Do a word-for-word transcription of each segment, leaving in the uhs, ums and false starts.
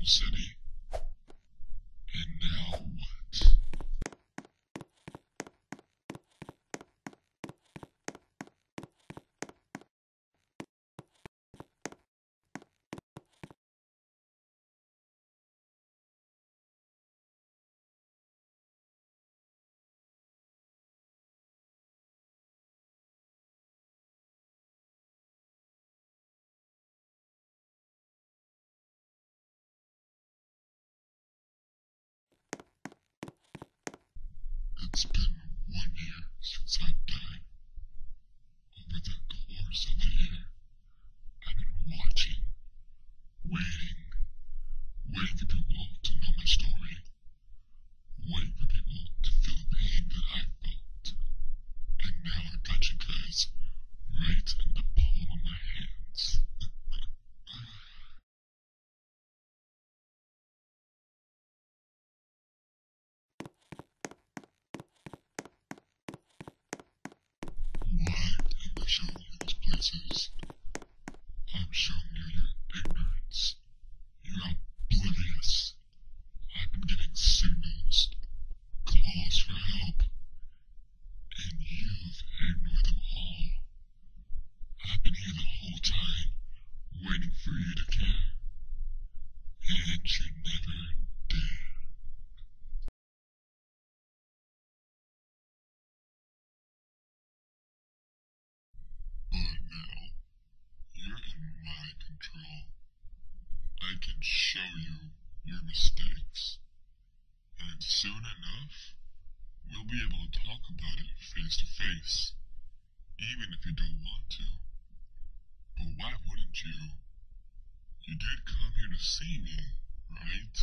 city. And now what? It's been one year since I died. Over the course of the year, I've been watching, waiting, waiting for people to know my story, waiting for people to feel the pain that I felt. And now I got you guys right in the palm of my hands. Why am I showing you these places? I'm showing you your ignorance. You're oblivious. I've been getting signals, calls for help, and you've ignored them all. I've been here the whole time, waiting for you to care, and you never did. But now, you're in my control. I can show you your mistakes, and soon enough, we'll be able to talk about it face to face, even if you don't want to. But why wouldn't you? You did come here to see me, right?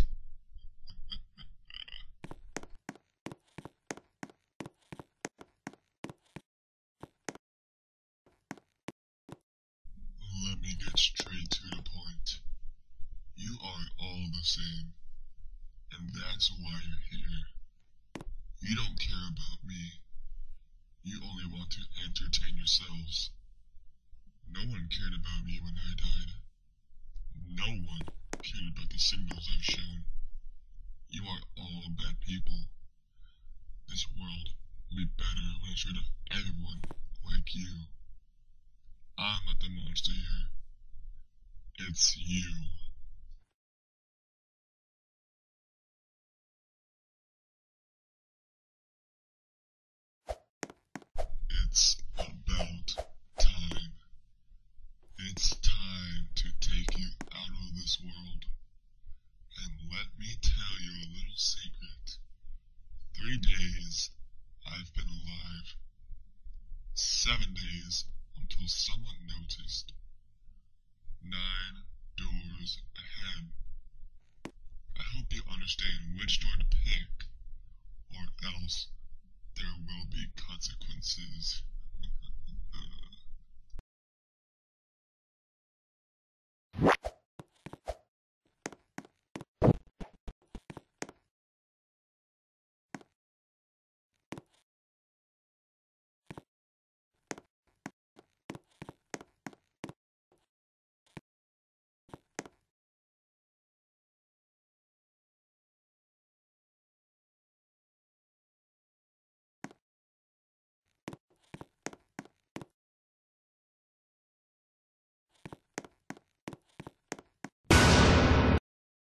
Let me get straight to the point. You are all the same, and that's why you're here. You don't care about me. You only want to entertain yourselves. No one cared about me when I died. No one cared about the signals I've shown. You are all bad people. This world will be better when it's rid of everyone like you. I'm not the monster here. It's you. It's about time. It's time to take you out of this world. And let me tell you a little secret. Three days I've been alive. Seven days until someone noticed. Nine doors ahead. I hope you understand which door to pick, or else there will be consequences.